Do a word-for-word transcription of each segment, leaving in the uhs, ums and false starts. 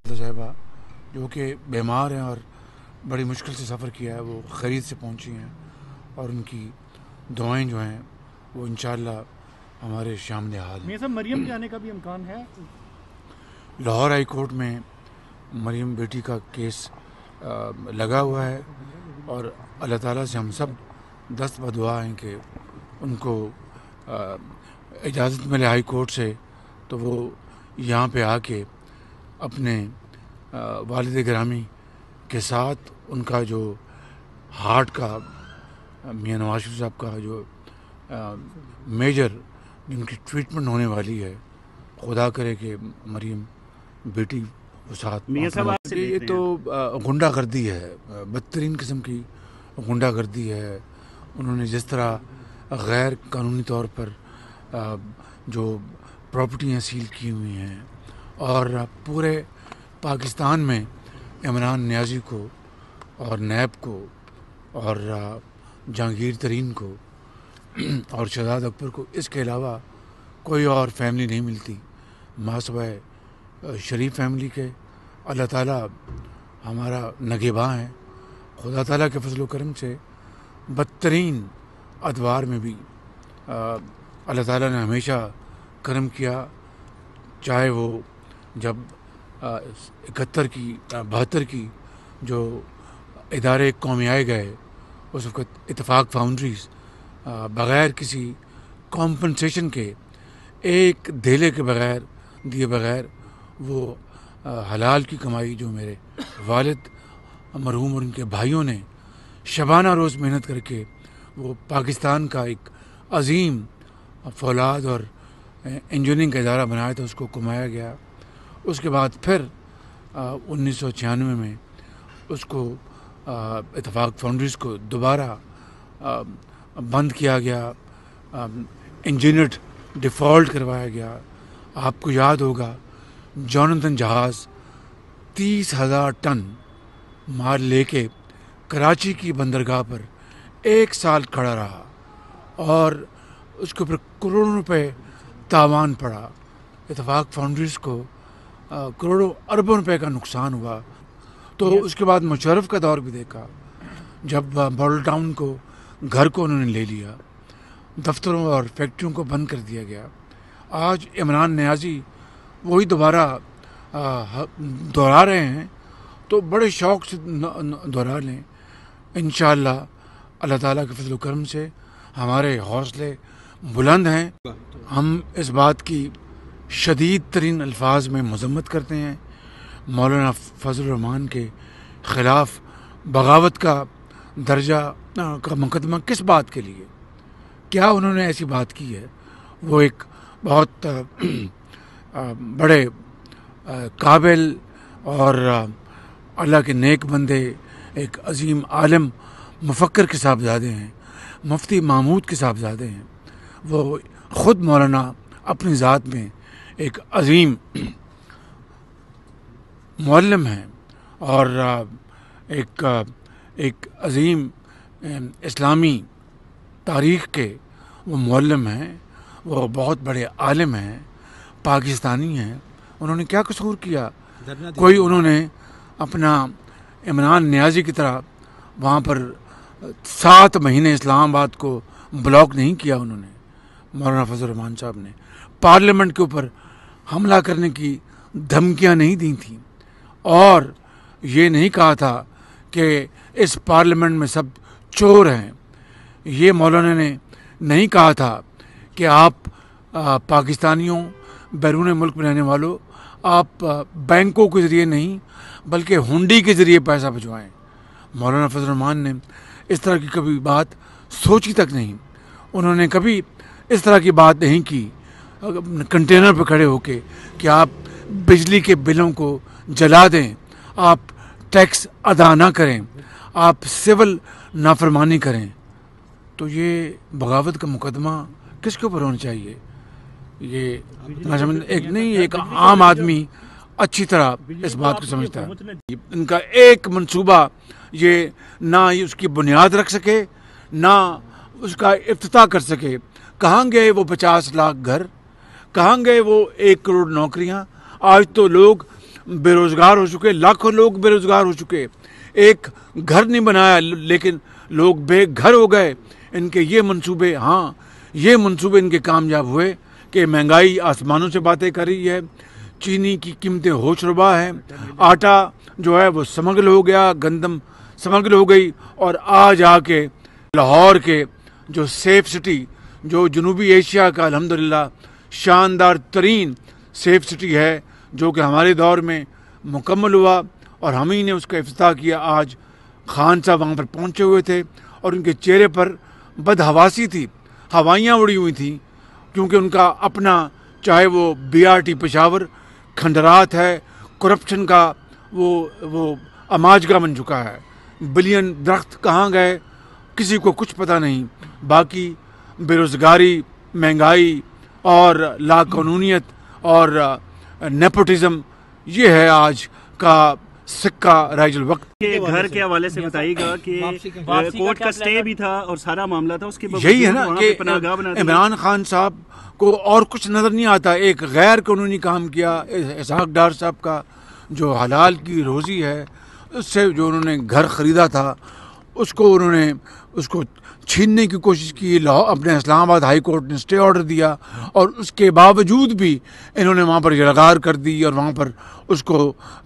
साहिबा जो कि बीमार हैं और बड़ी मुश्किल से सफ़र किया है, वो खरीद से पहुंची हैं और उनकी दुआएं जो हैं वो इंशाअल्लाह हमारे सामने हाल हैं। मियां साहब, मरियम के आने का भी इम्कान है? लाहौर हाई कोर्ट में मरियम बेटी का केस आ, लगा हुआ है और अल्लाह ताला से हम सब दस्त बदुआ हैं कि उनको इजाज़त मिले हाई कोर्ट से, तो वो यहाँ पे आके अपने वालिद गिरामी के साथ उनका जो हार्ट का मियां नवाज शरीफ साहब का जो आ, मेजर जिनकी ट्रीटमेंट होने वाली है, खुदा करे कि मरियम बेटी वो साथ। मियां साहब, ये तो गुंडागर्दी है, बदतरीन किस्म की गुंडागर्दी है। उन्होंने जिस तरह गैर कानूनी तौर पर जो प्रॉपर्टियाँ सील की हुई हैं और पूरे पाकिस्तान में इमरान नियाज़ी को और नैब को और जहांगीर तरीन को और शहजाद अकबर को इसके अलावा कोई और फैमिली नहीं मिलती मासवाए शरीफ फैमिली के। अल्लाह ताला हमारा नगेबां है। खुदा ताला के फजल करम से बदतरीन अदवार में भी अल्लाह ताला ने हमेशा करम किया, चाहे वो जब इकहत्तर की बहत्तर की जो इदारे कौमी आए गए, उस वक्त इत्तेफाक फाउंड्रीज बग़ैर किसी कॉम्पनसेशन के, एक धेले के बग़ैर दिए बग़ैर वो हलाल की कमाई जो मेरे वालिद मरहूम और उनके भाइयों ने शबाना रोज़ मेहनत करके वो पाकिस्तान का एक अज़ीम फौलाद और इंजीनियरिंग का इदारा बनाया था, उसको कमाया गया। उसके बाद फिर उन्नीस सौ छियानवे में उसको इत्तेफाक फाउंड्रीज़ को दोबारा बंद किया गया, इंजीनियर्ड डिफ़ॉल्ट करवाया गया। आपको याद होगा जॉनथन जहाज़ तीस हज़ार टन माल लेके कराची की बंदरगाह पर एक साल खड़ा रहा और उसके ऊपर करोड़ों रुपए तावान पड़ा। इत्तेफाक फाउंड्रीज़ को करोड़ों अरबों रुपए का नुकसान हुआ। तो उसके बाद मुशर्रफ का दौर भी देखा, जब मॉडल टाउन को घर को उन्होंने ले लिया, दफ्तरों और फैक्ट्रियों को बंद कर दिया गया। आज इमरान नियाज़ी वही दोबारा दोहरा रहे हैं, तो बड़े शौक़ से दोहरा लें। इंशाअल्लाह अल्लाह ताला के फजल करम से हमारे हौसले बुलंद हैं। हम इस बात की शदीद तरीन अल्फाज में मज़म्मत करते हैं मौलाना फजल रहमान के ख़िलाफ़ बगावत का दर्जा का मुकदमा किस बात के लिए, क्या उन्होंने ऐसी बात की है? वो एक बहुत बड़े काबिल और अल्लाह के नेक बंदे, एक अजीम आलिम मुफक्कर के साहबजादे हैं, मुफ्ती महमूद के साहबजादे हैं। वो ख़ुद मौलाना अपनी ज़ात में एक अजीम मुअल्लिम हैं और एक एक अजीम इस्लामी तारीख़ के वो मुअल्लिम हैं। वो बहुत बड़े आलिम हैं, पाकिस्तानी हैं। उन्होंने क्या कसूर किया? कोई उन्होंने अपना इमरान नियाज़ी की तरह वहाँ पर सात महीने इस्लामाबाद को ब्लॉक नहीं किया। उन्होंने मौलाना फजल रहमान साहब ने पार्लियामेंट के ऊपर हमला करने की धमकियाँ नहीं दी थी और ये नहीं कहा था कि इस पार्लियामेंट में सब चोर हैं। ये मौलाना ने नहीं कहा था कि आप आ, पाकिस्तानियों, बैरून मुल्क में रहने वालों, आप आ, बैंकों के ज़रिए नहीं बल्कि हुंडी के ज़रिए पैसा भिजवाएं। मौलाना फजल रहमान ने इस तरह की कभी बात सोची तक नहीं। उन्होंने कभी इस तरह की बात नहीं की कंटेनर पर खड़े होके कि आप बिजली के बिलों को जला दें, आप टैक्स अदा ना करें, आप सिविल नाफरमानी करें। तो ये बगावत का मुकदमा किसके ऊपर होना चाहिए? ये एक नहीं, एक आम आदमी अच्छी तरह इस बात को समझता है। इनका एक मंसूबा ये ना ये उसकी बुनियाद रख सके, ना उसका इफ्तिताह कर सके। कहाँ गए वो पचास लाख घर, कहाँ गए वो एक करोड़ नौकरियाँ? आज तो लोग بے روزگار ہو چکے, لاکھوں لوگ بے روزگار ہو چکے, ایک گھر نہیں بنایا لیکن لوگ بے گھر ہو گئے. ان کے یہ منصوبے, ہاں یہ منصوبے ان کے کامیاب ہوئے کہ مہنگائی آسمانوں سے باتیں کر رہی ہے, چینی کی قیمتیں ہوش ربا ہیں, آٹا جو ہے وہ سمگل ہو گیا, گندم سمگل ہو گئی, اور آج آ کے لاہور کے جو سیف سٹی, جو جنوبی ایشیا کا الحمدللہ شاندار ترین سیف سٹی ہے, جو کہ ہمارے دور میں مکمل ہوا اور ہم ہی نے اس کا افتتاح کیا. آج خان صاحب وہاں پر پہنچے ہوئے تھے اور ان کے چہرے پر بدحواسی تھی, ہوائیاں اڑی ہوئی تھیں, کیونکہ ان کا اپنا, چاہے وہ بی آر ٹی پشاور کھنڈرات ہے, کرپشن کا وہ وہ اماجگا بن چکا ہے. بلین درخت کہاں گئے کسی کو کچھ پتہ نہیں. باقی بے روزگاری, مہنگائی اور لا قانونیت اور نیپوٹزم, یہ ہے آج کا سکہ رائج الوقت. گھر کے حوالے سے بتائیے گا کہ کورٹ کا سٹے بھی تھا اور سارا معاملہ تھا, اس کے یہی ہے نا کہ عمران خان صاحب کو اور کچھ نظر نہیں آتا. ایک غیر قانونی کام کیا اسحاق ڈار صاحب کا, جو حلال کی روزی ہے, اس سے جو انہوں نے گھر خریدا تھا اس کو انہوں نے اس کو چھیننے کی کوشش کی. لاہور اپنے اسلام آباد ہائی کورٹ نے اسٹے آرڈر دیا اور اس کے باوجود بھی انہوں نے وہاں پر یلغار کر دی اور وہاں پر اس کو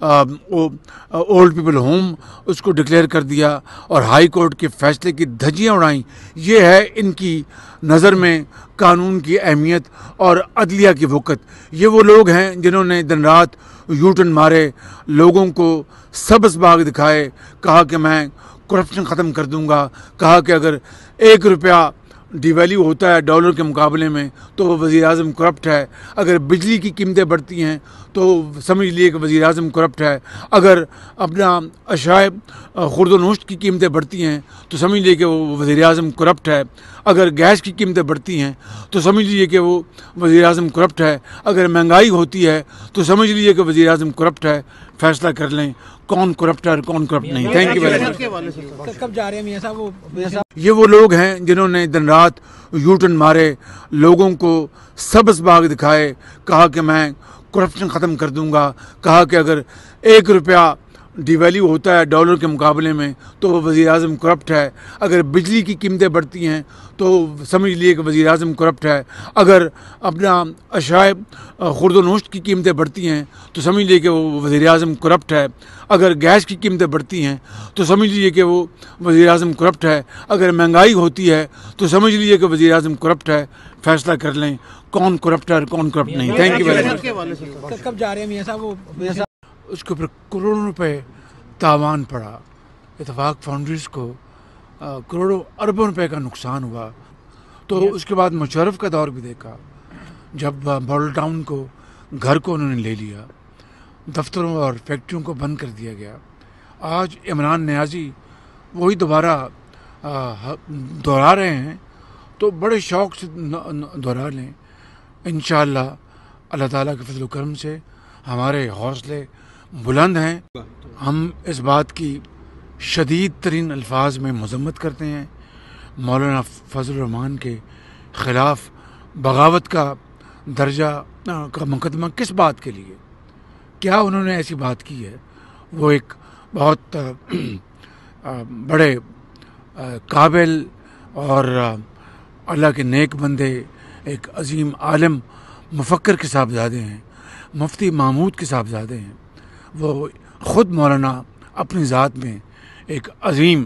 اولڈ پیپل ہوم اس کو ڈکلیئر کر دیا اور ہائی کورٹ کے فیصلے کی دھجیاں اڑائیں. یہ ہے ان کی نظر میں قانون کی اہمیت اور عدلیہ کی وقت. یہ وہ لوگ ہیں جنہوں نے دن رات یوٹن مارے, لوگوں کو سبز باغ دکھائے, کہا کہ میں کرپشن ختم کر دوں گا, کہا کہ اگر ایک روپیہ ڈی ویلیو ہوتا ہے ڈالر کے مقابلے میں تو وہ وزیر اعظم کرپٹ ہے, اگر بجلی کی قیمتیں بڑھتی ہیں تو سمجھ لیے کہ وزیر اعظم کرپٹ ہے, اگر اپنا اشیاء خرد و نوشت کی قیمتیں بڑھتی ہیں تو سمجھ لیے کہ وہ وزیر اعظم کرپٹ ہے, اگر گیس کی قیمتیں بڑھتی ہیں تو سمجھ لیجیے کہ وہ وزیر اعظم کرپٹ ہے, اگر مہنگائی ہوتی ہے تو سمجھ لیجیے کہ وزیر اعظم کرپٹ ہے. فیصلہ کر لیں کون کرپٹ ہے اور کون کرپٹ نہیں. Thank you very much. کب جا رہے ہیں میاں صاحب؟ یہ وہ لوگ ہیں جنہوں نے دن رات یوٹن مارے, لوگوں کو سبز باغ دکھائے, کہا کہ میں کرپشن ختم کر دوں گا, کہا کہ اگر ایک روپیہ ڈی ویلیو ہوتا ہے ڈالر کے مقابلے میں تو وہ وزیر اعظم کرپٹ ہے, اگر بجلی کی قیمتیں بڑھتی ہیں تو سمجھ لیے کہ وزیر اعظم کرپٹ ہے, اگر اپنا اشیاء خرد و نوشت کی قیمتیں بڑھتی ہیں تو سمجھ لیے کہ وہ وزیر اعظم کرپٹ ہے, اگر گیس کی قیمتیں بڑھتی ہیں تو سمجھ لیجیے کہ وہ وزیر اعظم کرپٹ ہے, اگر مہنگائی ہوتی ہے تو سمجھ لیجیے کہ وزیر اعظم کرپٹ ہے. فیصلہ کر لیں کون کرپٹ ہے اور کون کرپٹ نہیں. Thank you very much. کب جا رہے ہیں میاں صاحب؟ اس کے اوپر کروڑوں روپے تاوان پڑا. اتفاق فاؤنڈریز کو کروڑوں اربوں روپے کا نقصان ہوا. تو اس کے بعد مشرف کا دور بھی دیکھا, جب ماڈل ٹاؤن کو گھر کو انہوں نے لے لیا, دفتروں اور فیکٹریوں کو بند کر دیا گیا. آج عمران نیازی وہی دوبارہ دہرا رہے ہیں, تو بڑے شوق سے دہرا لیں. انشاءاللہ اللہ تعالیٰ کے فضل و کرم سے ہمارے حوصلے بلند ہیں. ہم اس بات کی شدید ترین الفاظ میں مذمت کرتے ہیں. مولانا فضل الرحمان کے خلاف بغاوت کا درجہ کا مقدمہ کس بات کے لیے؟ کیا انہوں نے ایسی بات کی ہے؟ وہ ایک بہت بڑے قابل اور اللہ کے نیک بندے, ایک عظیم عالم مفکر کے صاحبزادے ہیں, مفتی محمود کے صاحبزادے ہیں. وہ خود مولانا اپنی ذات میں ایک عظیم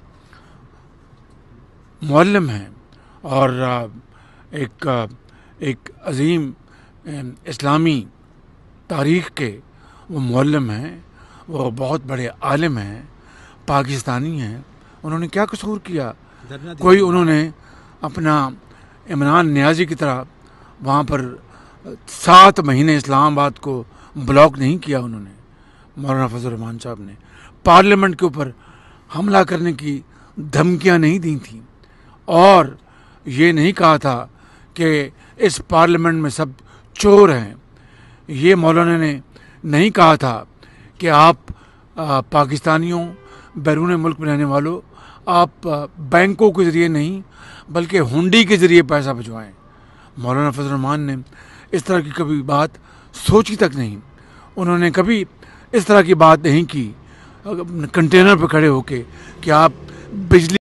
معلم ہیں اور ایک ایک عظیم اسلامی تاریخ کے وہ معلم ہیں. وہ بہت بڑے عالم ہیں, پاکستانی ہیں. انہوں نے کیا قصور کیا؟ کوئی انہوں نے اپنا عمران نیازی کی طرح وہاں پر سات مہینے اسلام آباد کو بلاک نہیں کیا. انہوں نے مولانا فضل الرحمان صاحب نے پارلیمنٹ کے اوپر حملہ کرنے کی دھمکیاں نہیں دی تھیں, اور یہ نہیں کہا تھا کہ اس پارلیمنٹ میں سب چور ہیں. یہ مولانا نے نہیں کہا تھا کہ آپ پاکستانیوں, بیرون ملک میں رہنے والوں, آپ بینکوں کے ذریعے نہیں بلکہ ہنڈی کے ذریعے پیسہ بھجوائیں. مولانا فضل الرحمان نے اس طرح کی کبھی بات سوچی تک نہیں. انہوں نے کبھی اس طرح کی بات نہیں کی کنٹینر پہ کھڑے ہو کے کہ آپ بجلی